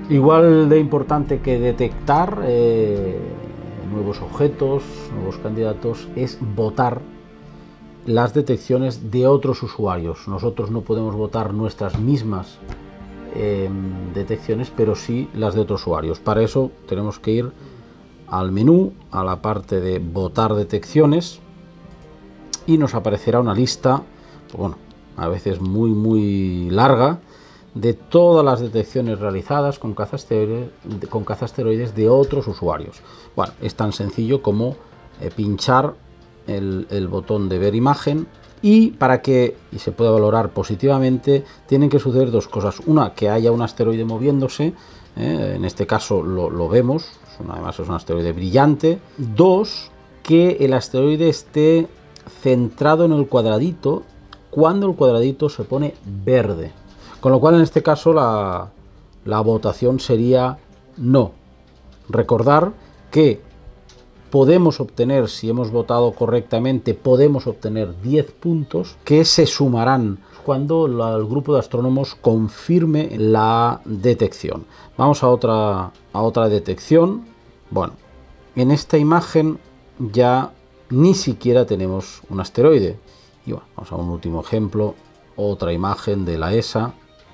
Igual de importante que detectar nuevos objetos, nuevos candidatos, es votar las detecciones de otros usuarios. Nosotros no podemos votar nuestras mismas detecciones, pero sí las de otros usuarios. Para eso tenemos que ir al menú, a la parte de votar detecciones, y nos aparecerá una lista, pues bueno, a veces muy larga, de todas las detecciones realizadas con cazasteroides de otros usuarios. Bueno, es tan sencillo como pinchar el botón de ver imagen, y para que se pueda valorar positivamente tienen que suceder dos cosas. Una, que haya un asteroide moviéndose, en este caso lo vemos, además es un asteroide brillante. Dos, que el asteroide esté centrado en el cuadradito cuando el cuadradito se pone verde. Con lo cual en este caso la votación sería no. Recordar que podemos obtener, si hemos votado correctamente, podemos obtener 10 puntos que se sumarán cuando el grupo de astrónomos confirme la detección. Vamos a otra detección. Bueno, en esta imagen ya ni siquiera tenemos un asteroide. Y bueno, vamos a un último ejemplo, otra imagen de la ESA.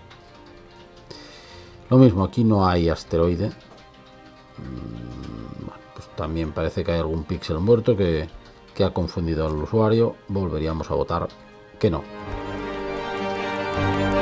Lo mismo, aquí no hay asteroide. Bueno, pues también parece que hay algún píxel muerto que ha confundido al usuario. Volveríamos a votar que no.